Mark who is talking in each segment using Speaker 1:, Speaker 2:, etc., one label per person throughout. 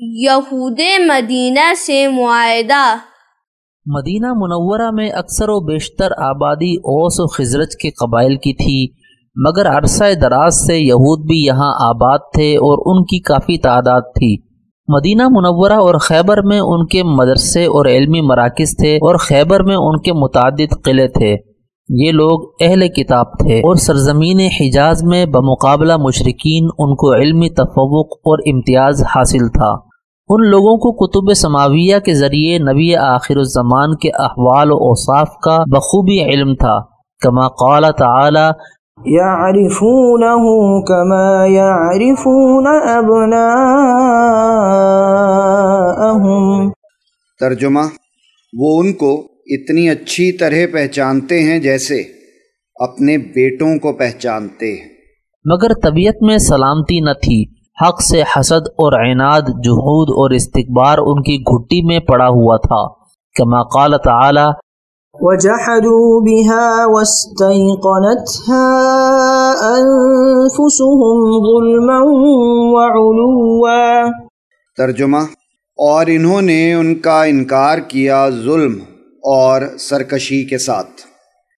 Speaker 1: یہود مدینہ سے معاہدہ۔
Speaker 2: مدینہ منورہ میں اکثر و بیشتر آبادی اوس و خزرج کے قبائل کی تھی، مگر عرصہ دراز سے یہود بھی یہاں آباد تھے اور ان کی کافی تعداد تھی۔ مدینہ منورہ اور خیبر میں ان کے مدرسے اور علمی مراکز تھے، اور خیبر میں ان کے متعدد قلعے تھے۔ یہ لوگ اہل کتاب تھے، اور سرزمین حجاز میں بمقابلہ مشرکین ان کو علمی تفوق اور امتیاز حاصل تھا۔ ان لوگوں کو کتب سماویہ کے ذریعے نبی آخر الزمان کے احوال و اوصاف کا بخوبی علم تھا، کما قال تعالی
Speaker 3: يعرفونه كما يعرفون أبناءهم۔
Speaker 4: ترجمہ: وہ ان کو اتنی اچھی طرح پہچانتے ہیں جیسے اپنے بیٹوں کو پہچانتے ہیں۔
Speaker 2: مگر طبیعت میں سلامتی نہ تھی، حق سے حسد اور عناد، جحود اور استکبار ان کی گھٹی میں پڑا ہوا تھا، کما قال تعالی
Speaker 3: وَجَحَدُوا بِهَا وَاسْتَيْقَنَتْهَا أَنفُسُهُمْ ظُلْمًا وَعُلُوًّا۔
Speaker 4: ترجمہ: اور انہوں نے ان کا انکار کیا ظلم اور سرکشی کے ساتھ۔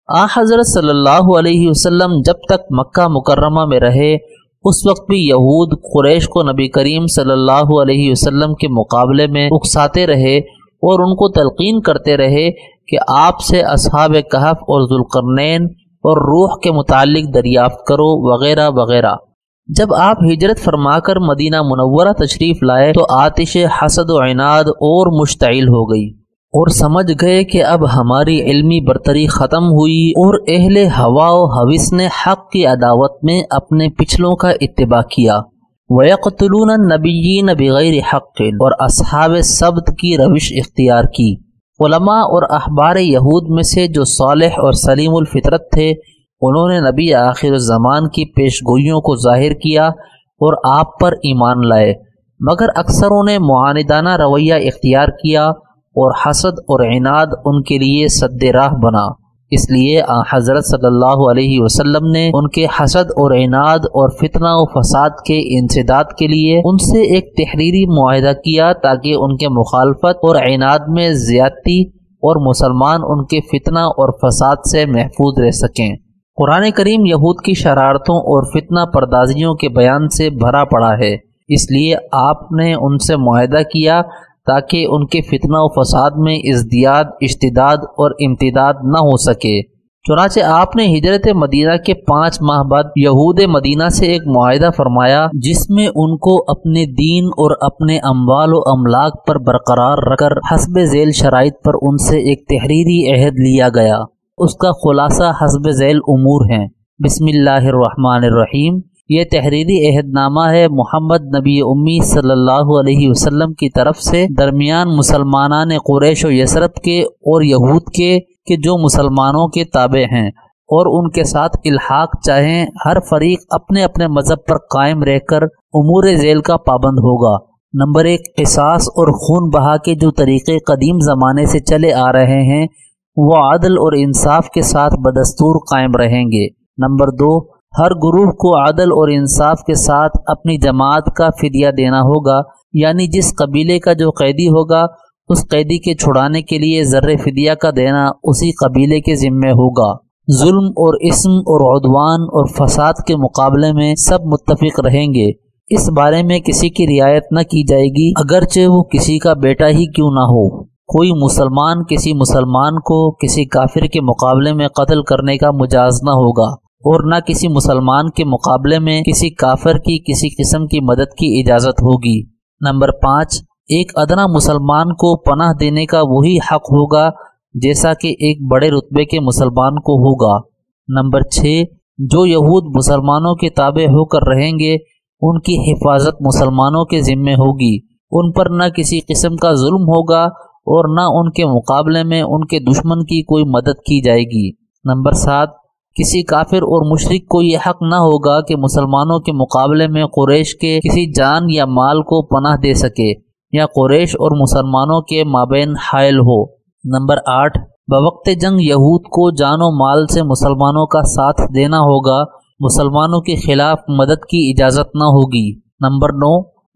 Speaker 2: حضرت صلی اللہ علیہ وسلم جب تک مکہ مکرمہ میں رہے، اس وقت بھی یہود قریش کو نبی کریم صلی اللہ علیہ وسلم کے مقابلے میں اکساتے رہے اور ان کو تلقین کرتے رہے کہ آپ سے اصحاب کہف اور ذوالقرنین اور روح کے متعلق دریافت کرو وغیرہ وغیرہ۔ جب آپ ہجرت فرما کر مدینہ منورہ تشریف لائے تو آتش حسد و عناد اور مشتعل ہو گئی، اور سمجھ گئے کہ اب ہماری علمی برتری ختم ہوئی، اور اہل ہوا و ہوس نے حق کی عداوت میں اپنے پچھلوں کا اتباع کیا۔ وَيَقْتُلُونَ النَّبِيِّينَ بِغَيْرِ حَقٍ، اور اصحاب سبت کی روش اختیار کی۔ علماء اور احبار یہود میں سے جو صالح اور سلیم الفطرت تھے، انہوں نے نبی آخر الزمان کی پیشگوئیوں کو ظاہر کیا اور آپ پر ایمان لائے، مگر اکثروں نے معاندانہ رویہ اختیار کیا اور حسد اور عناد ان کے لیے سد راہ بنا۔ اس لیے حضرت صلی اللہ علیہ وسلم نے ان کے حسد اور عناد اور فتنہ و فساد کے انسداد کے لیے ان سے ایک تحریری معاہدہ کیا تاکہ ان کے مخالفت اور عناد میں زیادتی اور مسلمان ان کے فتنہ اور فساد سے محفوظ رہ سکیں۔ قرآن کریم یہود کی شرارتوں اور فتنہ پردازیوں کے بیان سے بھرا پڑا ہے، اس لیے آپ نے ان سے معاہدہ کیا تاکہ ان کے فتنہ و فساد میں ازدیاد، اشتداد اور امتداد نہ ہو سکے۔ چنانچہ آپ نے ہجرت مدینہ کے 5 ماہ بعد یہود مدینہ سے ایک معاہدہ فرمایا جس میں ان کو اپنے دین اور اپنے اموال و املاک پر برقرار رکھ کر حسب ذیل شرائط پر ان سے ایک تحریری عہد لیا گیا۔ اس کا خلاصہ حسب ذیل امور ہیں۔ بسم اللہ الرحمن الرحیم۔ یہ تحریری عہد نامہ ہے محمد نبی امی صلی اللہ علیہ وسلم کی طرف سے درمیان مسلمانان قریش و یثرب کے اور یہود کے جو مسلمانوں کے تابع ہیں اور ان کے ساتھ الحاق چاہیں، ہر فریق اپنے اپنے مذہب پر قائم رہ کر امور ذیل کا پابند ہوگا۔ نمبر 1، قصاص اور خون بہا کے جو طریقے قدیم زمانے سے چلے آ رہے ہیں وہ عدل اور انصاف کے ساتھ بدستور قائم رہیں گے۔ نمبر 2، ہر گروہ کو عدل اور انصاف کے ساتھ اپنی جماعت کا فدیہ دینا ہوگا، یعنی جس قبیلے کا جو قیدی ہوگا اس قیدی کے چھڑانے کے لیے زر فدیہ کا دینا اسی قبیلے کے ذمے ہوگا۔ ظلم اور اسم اور عدوان اور فساد کے مقابلے میں سب متفق رہیں گے۔ اس بارے میں کسی کی رعایت نہ کی جائے گی، اگرچہ وہ کسی کا بیٹا ہی کیوں نہ ہو۔ کوئی مسلمان کسی مسلمان کو کسی کافر کے مقابلے میں قتل کرنے کا مجاز نہ ہوگا، اور نہ کسی مسلمان کے مقابلے میں کسی کافر کی کسی قسم کی مدد کی اجازت ہوگی۔ نمبر 5، ایک ادنا مسلمان کو پناہ دینے کا وہی حق ہوگا جیسا کہ ایک بڑے رتبے کے مسلمان کو ہوگا۔ نمبر 6، جو یہود مسلمانوں کے تابع ہو کر رہیں گے ان کی حفاظت مسلمانوں کے ذمے ہوگی، ان پر نہ کسی قسم کا ظلم ہوگا اور نہ ان کے مقابلے میں ان کے دشمن کی کوئی مدد کی جائے گی۔ نمبر 7، کسی کافر اور مشرک کو یہ حق نہ ہوگا کہ مسلمانوں کے مقابلے میں قریش کے کسی جان یا مال کو پناہ دے سکے یا قریش اور مسلمانوں کے مابین حائل ہو۔ نمبر 8، بوقت جنگ یہود کو جان و مال سے مسلمانوں کا ساتھ دینا ہوگا، مسلمانوں کے خلاف مدد کی اجازت نہ ہوگی۔ نمبر 9،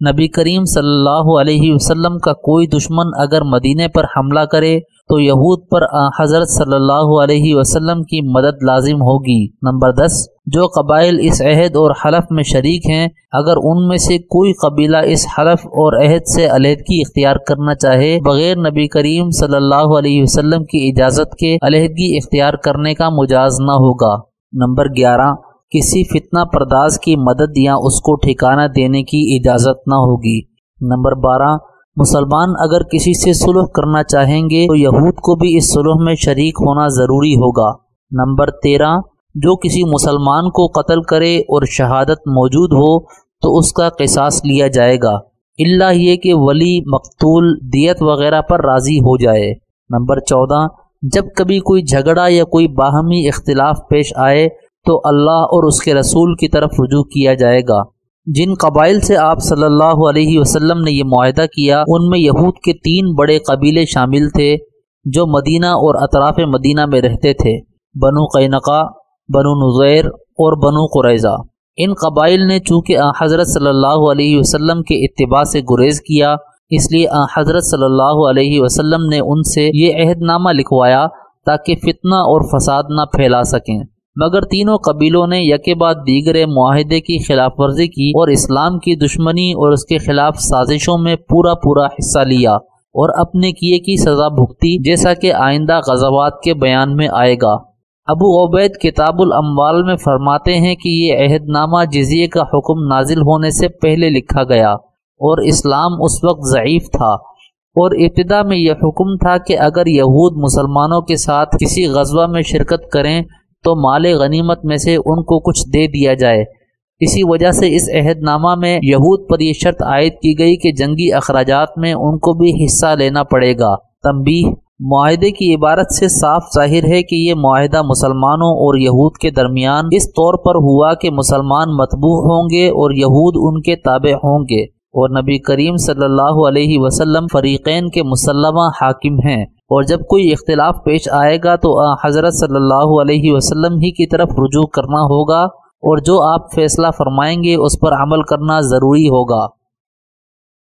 Speaker 2: نبی کریم صلی اللہ علیہ وسلم کا کوئی دشمن اگر مدینے پر حملہ کرے تو یہود پر حضرت صلی اللہ علیہ وسلم کی مدد لازم ہوگی۔ نمبر 10، جو قبائل اس عہد اور حلف میں شریک ہیں، اگر ان میں سے کوئی قبیلہ اس حلف اور عہد سے علیحدگی اختیار کرنا چاہے بغیر نبی کریم صلی اللہ علیہ وسلم کی اجازت کے علیحدگی اختیار کرنے کا مجاز نہ ہوگا۔ نمبر 11، کسی فتنہ پرداز کی مدد یا اس کو ٹھکانہ دینے کی اجازت نہ ہوگی۔ نمبر 12، مسلمان اگر کسی سے صلح کرنا چاہیں گے تو یہود کو بھی اس صلح میں شریک ہونا ضروری ہوگا۔ نمبر 13، جو کسی مسلمان کو قتل کرے اور شہادت موجود ہو تو اس کا قصاص لیا جائے گا، الا یہ کہ ولی مقتول دیت وغیرہ پر راضی ہو جائے۔ نمبر 14، جب کبھی کوئی جھگڑا یا کوئی باہمی اختلاف پیش آئے تو اللہ اور اس کے رسول کی طرف رجوع کیا جائے گا۔ جن قبائل سے آپ صلی اللہ علیہ وسلم نے یہ معاہدہ کیا ان میں یہود کے 3 بڑے قبیلے شامل تھے جو مدینہ اور اطراف مدینہ میں رہتے تھے، بنو قینقاع، بنو نضیر اور بنو قریظہ۔ ان قبائل نے چونکہ حضرت صلی اللہ علیہ وسلم کے اتباع سے گریز کیا، اس لیے حضرت صلی اللہ علیہ وسلم نے ان سے یہ عہد نامہ لکھوایا تاکہ فتنہ اور فساد نہ پھیلا سکیں، مگر تینوں قبیلوں نے یکے بعد دیگر معاہدے کی خلاف ورزی کی اور اسلام کی دشمنی اور اس کے خلاف سازشوں میں پورا حصہ لیا اور اپنے کیے کی سزا بھگتی، جیسا کہ آئندہ غزوات کے بیان میں آئے گا۔ ابو عبید کتاب الاموال میں فرماتے ہیں کہ یہ عہد نامہ جزیے کا حکم نازل ہونے سے پہلے لکھا گیا اور اسلام اس وقت ضعیف تھا، اور ابتدا میں یہ حکم تھا کہ اگر یہود مسلمانوں کے ساتھ کسی غزوہ میں شرکت کریں تو مال غنیمت میں سے ان کو کچھ دے دیا جائے۔ اسی وجہ سے اس عہد نامہ میں یہود پر یہ شرط عائد کی گئی کہ جنگی اخراجات میں ان کو بھی حصہ لینا پڑے گا۔ تنبیہ، معاہدے کی عبارت سے صاف ظاہر ہے کہ یہ معاہدہ مسلمانوں اور یہود کے درمیان اس طور پر ہوا کہ مسلمان متبوع ہوں گے اور یہود ان کے تابع ہوں گے، اور نبی کریم صلی اللہ علیہ وسلم فریقین کے مسلمہ حاکم ہیں، اور جب کوئی اختلاف پیش آئے گا تو حضرت صلی اللہ علیہ وسلم ہی کی طرف رجوع کرنا ہوگا، اور جو آپ فیصلہ فرمائیں گے اس پر عمل کرنا ضروری ہوگا۔